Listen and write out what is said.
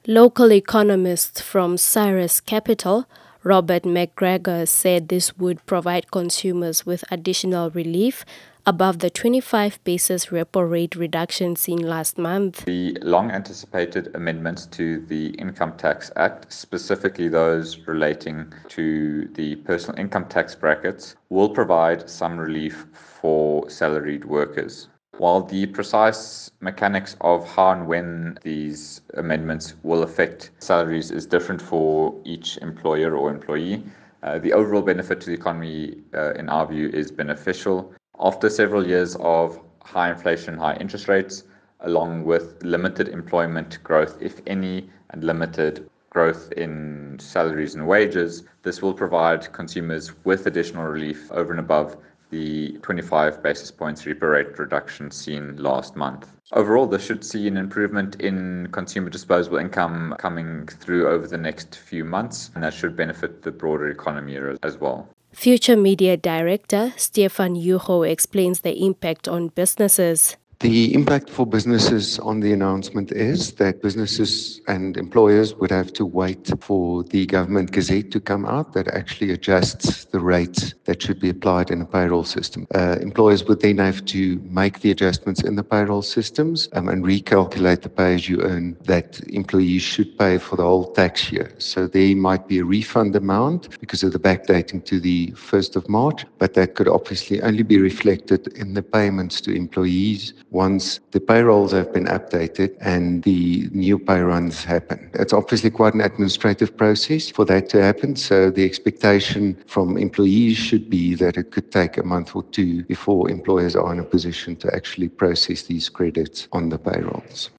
Local economist from Cyrus Capital, Robert McGregor, said this would provide consumers with additional relief above the 25 basis repo rate reduction seen last month. The long-anticipated amendments to the Income Tax Act, specifically those relating to the personal income tax brackets, will provide some relief for salaried workers. While the precise mechanics of how and when these amendments will affect salaries is different for each employer or employee, the overall benefit to the economy, in our view, is beneficial. After several years of high inflation, high interest rates, along with limited employment growth, if any, and limited growth in salaries and wages, this will provide consumers with additional relief over and above the 25 basis points repo rate reduction seen last month. Overall, this should see an improvement in consumer disposable income coming through over the next few months, and that should benefit the broader economy as well. Future Media Director Stefan Yuho explains the impact on businesses. The impact for businesses on the announcement is that businesses and employers would have to wait for the government gazette to come out that actually adjusts the rates that should be applied in a payroll system. Employers would then have to make the adjustments in the payroll systems and recalculate the pay-as-you-earn that employees should pay for the whole tax year. So there might be a refund amount because of the backdating to the 1st of March, but that could obviously only be reflected in the payments to employees once the payrolls have been updated and the new pay runs happen. It's obviously quite an administrative process for that to happen, so the expectation from employees should be that it could take a month or two before employers are in a position to actually process these credits on the payrolls.